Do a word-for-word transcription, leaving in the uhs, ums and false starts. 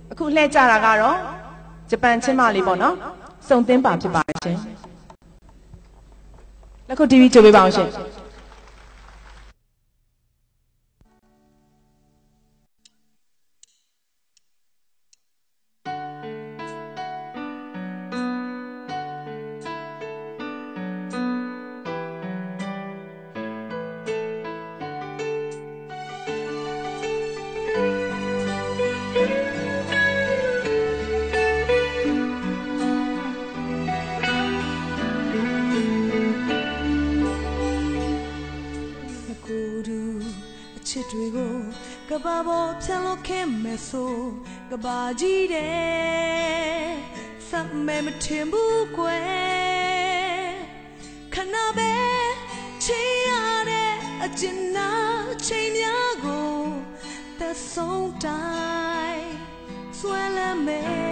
အခုလှည့်ကြတာကတော့ဂျပန်ချင်းမလေးပေါ့နော်စုံသင်းပါဖြစ်ပါတယ်ရှင်လက်ခုပ်တီးပြီးကြိုပေးပါအောင်ရှင်ကဘာပေါ်ဖြန်လို့ခင်မဲ့ဆိုကဘာကြီးတဲ့စပ်မဲ့မထင်ဘူးကွယ်ခဏပဲချိန်ရတဲ့အကျဉ်းနာချိန်များကိုသက်ဆုံးတိုင်းဆွဲလမ်းမဲ့